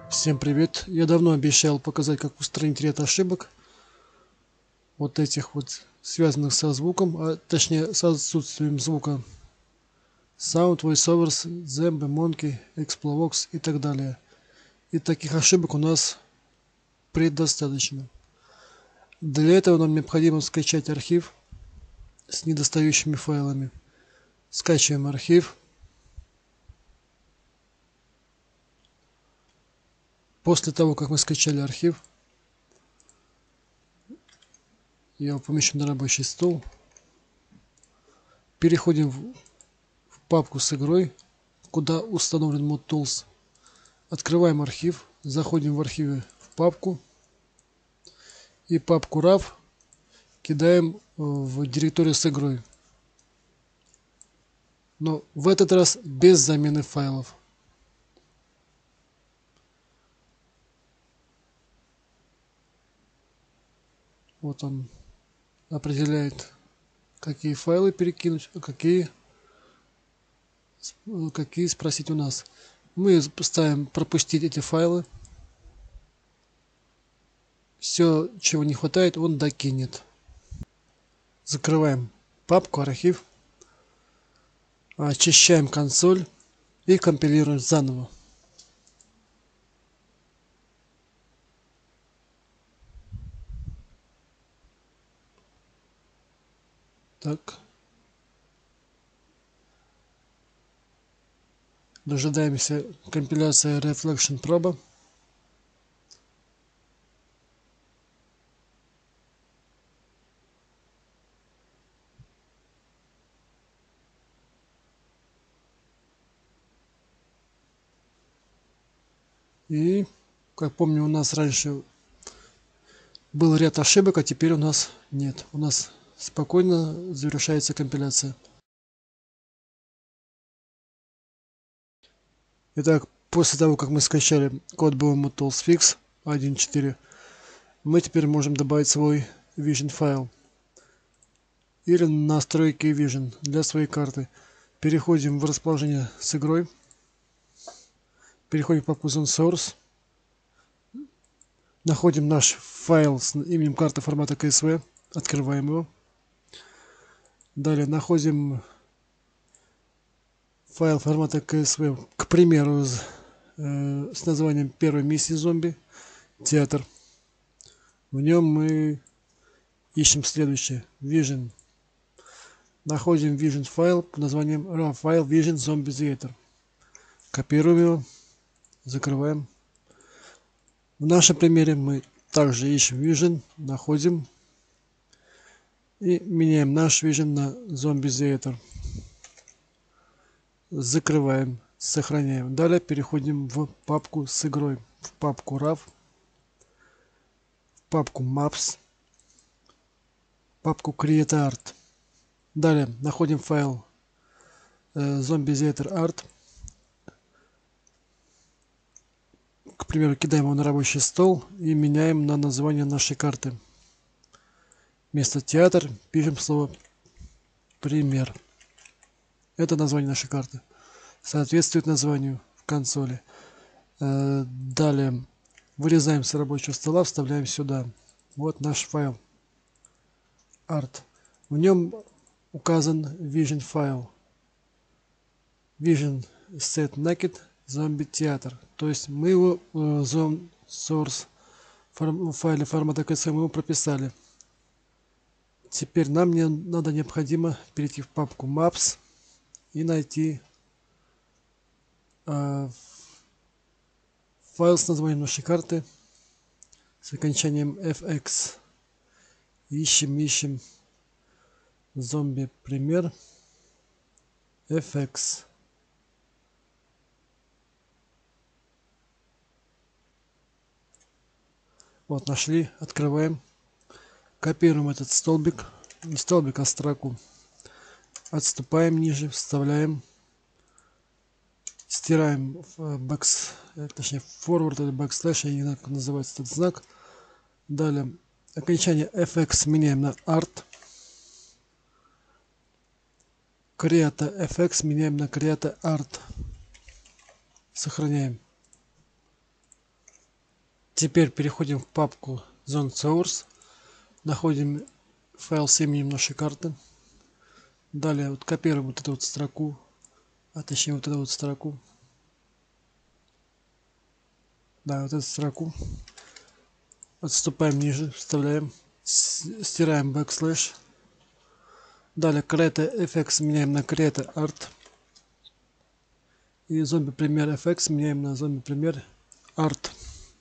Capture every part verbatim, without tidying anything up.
Всем привет! Я давно обещал показать, как устранить ряд ошибок, вот этих вот связанных со звуком, а точнее с отсутствием звука. Sound, VoiceOvers, Zembe, Monkey, Xplavox и так далее. И таких ошибок у нас предостаточно. Для этого нам необходимо скачать архив с недостающими файлами. Скачиваем архив. После того, как мы скачали архив, я его помещу на рабочий стол. Переходим в папку с игрой, куда установлен Mod Tools. Открываем архив, заходим в архиве в папку и папку raw кидаем в директорию с игрой. Но в этот раз без замены файлов. Вот он определяет, какие файлы перекинуть, а какие, какие спросить у нас. Мы ставим пропустить эти файлы. Все, чего не хватает, он докинет. Закрываем папку, архив. Очищаем консоль и компилируем заново. Так. Дожидаемся компиляции Reflection проба. И, как помню, у нас раньше был ряд ошибок, а теперь у нас нет. У нас спокойно завершается компиляция. Итак, после того, как мы скачали код би эм Tools Fix один точка четыре, мы теперь можем добавить свой Vision файл или настройки Vision для своей карты. Переходим в расположение с игрой, переходим в папку Zone Source, находим наш файл с именем карты формата си эс ви, открываем его. Далее находим файл формата си эс ви, к примеру, с, э, с названием первой миссии зомби, театр. В нем мы ищем следующее: Vision. Находим Vision файл под названием raw файл Vision Zombie Theater. Копируем его, закрываем. В нашем примере мы также ищем Vision, находим и меняем наш Vision на Zombie Theater. Закрываем, сохраняем. Далее переходим в папку с игрой, в папку raw, в папку Maps, в папку Create Art. Далее находим файл э, Zombie Theater Art. К примеру, кидаем его на рабочий стол и меняем на название нашей карты. Вместо театр пишем слово пример. Это название нашей карты. Соответствует названию в консоли. Далее вырезаем с рабочего стола, вставляем сюда. Вот наш файл Art. В нем указан Vision файл. Vision Set Naked Zombie Theater. То есть мы его в Zone Source в файле формата си эс ви мы его прописали. Теперь нам не надо необходимо перейти в папку Maps и найти э, файл с названием нашей карты с окончанием эф икс. Ищем, ищем зомби пример эф икс. Вот, нашли, открываем, копируем этот столбик, не столбик, а строку, отступаем ниже, вставляем, стираем бэкс, точнее forward или backslash, я не знаю, как называется этот знак. Далее окончание эф икс меняем на art, create эф икс меняем на create art, сохраняем. Теперь переходим в папку Zone Source, находим файл с именем нашей карты. Далее вот копируем вот эту вот строку, а точнее вот эту вот строку. Да, вот эту строку. Отступаем ниже, вставляем, стираем backslash. Далее create эф икс меняем на create art. И zombie premiere эф икс меняем на zombie premiere art.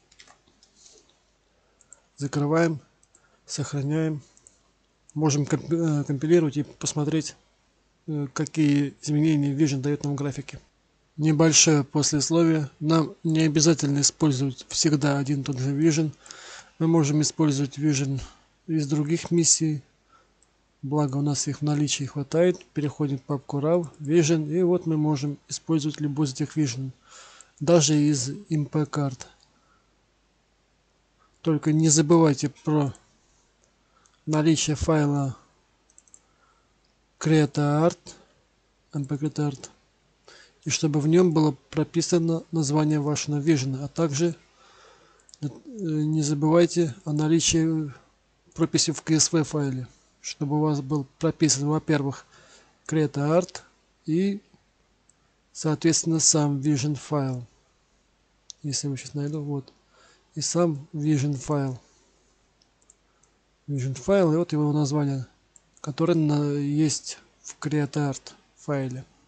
Закрываем, сохраняем. Можем компилировать и посмотреть, какие изменения Vision дает нам в графике. Небольшое послесловие. Нам не обязательно использовать всегда один и тот же Vision. Мы можем использовать Vision из других миссий. Благо у нас их в наличии хватает. Переходим в папку raw, Vision, и вот мы можем использовать любой из этих Vision. Даже из эм пи карт. Только не забывайте про наличие файла create.art, эм пи create.art, и чтобы в нем было прописано название вашего Vision, а также не забывайте о наличии прописи в си эс ви файле, чтобы у вас был прописан, во-первых, create.art и, соответственно, сам Vision файл. Если я сейчас найду, вот, и сам Vision файл. Vision файл, и вот его название, которое есть в create.art файле.